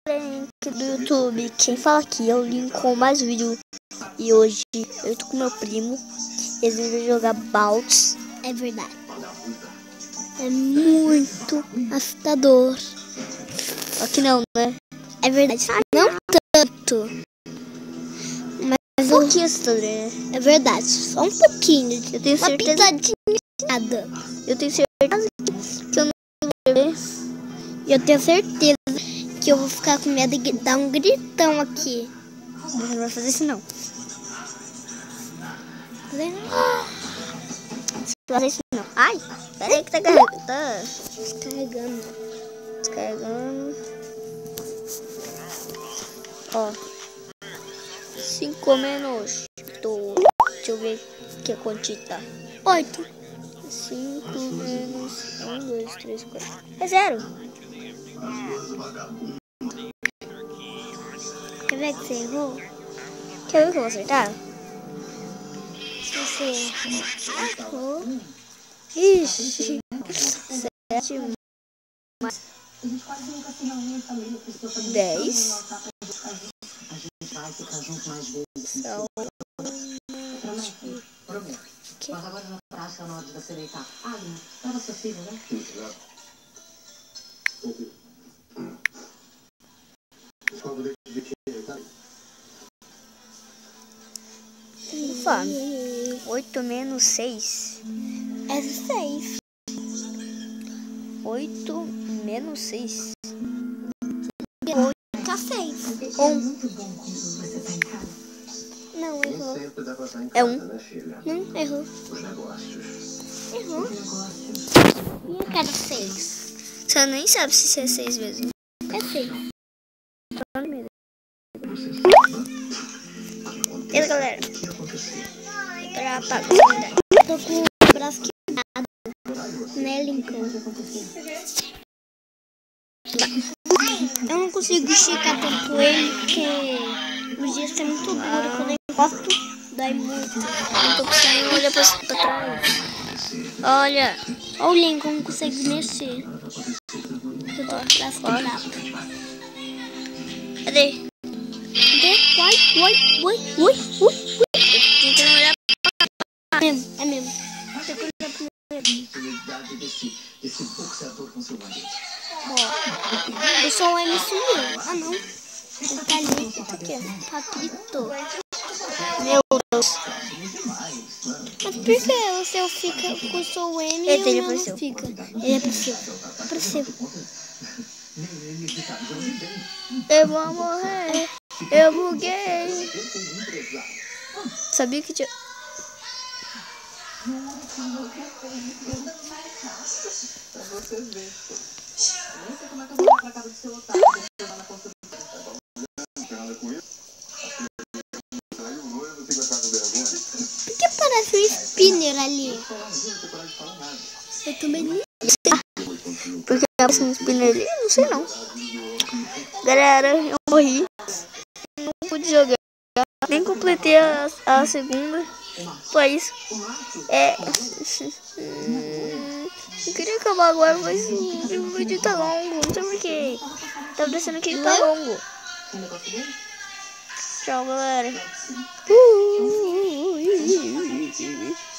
link do YouTube. Quem fala aqui é o Link com mais vídeo. E hoje eu tô com meu primo. Eles vão jogar Baltz. É verdade. É muito assustador. Só que não, né? É verdade. Não tanto. Mas um pouquinho assustador, né? É verdade. Só um pouquinho. Eu tenho certeza. Uma pitadinha. Eu tenho certeza que eu não vou ver. E eu tenho certeza que eu vou ficar com medo de dar um gritão aqui. Você não vai fazer isso, não. Você não vai fazer isso, não. Ai, peraí que tá carregando. Tá descarregando. Descarregando. Ó. 5 menos. Deixa eu ver que a quantita. 8. 5 menos 1, 2, 3, 4. É 0. Quer ver que você errou? Quer ver que eu vou acertar? Se você errou. Ixi. 7 mais 10. São 20. Mas agora na prática, na hora de você deitar. Para sua filha, né? Ufa, 8 menos 6 é 6. 8 menos 6 é 6. 1. Não, errou. É 1. Não, errou. Errou. E a cada 6? Você nem sabe se é 6 mesmo. É 6. E aí, galera? Tô com o braço quebrado, né, Lincoln? Eu não consigo esticar tanto ele, porque os dias estão muito duros. Quando eu encosto, dói muito. Eu tô precisando olhar pra trás. Olha. Olha o Lincoln, não consegue mexer. Eu tô com o braço quebrado. Cadê? Oi. Tentando olhar pra... É mesmo. Tem que olhar pra... Ó, eu sou o MC meu. Ah, não. Ele tá ali. Por quê? Papito. Meu Deus. Mas por que o seu fica com o seu M e o meu não fica? Ele apareceu. Eu vou morrer. Eu buguei. Sabia que tinha... Por que parece um spinner ali? Eu também não sei. Porque parece um spinner ali? Não sei não. Galera, eu morri. Não pude jogar. Nem completei a segunda. Só isso. Eu queria acabar agora, mas o vídeo tá longo. Não sei porquê. Tá parecendo que ele tá longo. Tchau, galera.